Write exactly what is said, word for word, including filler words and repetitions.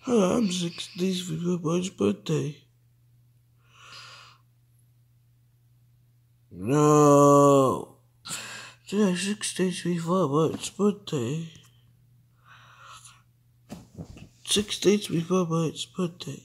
I'm six days before my birthday. No. Today six days before my birthday. Six days before my birthday.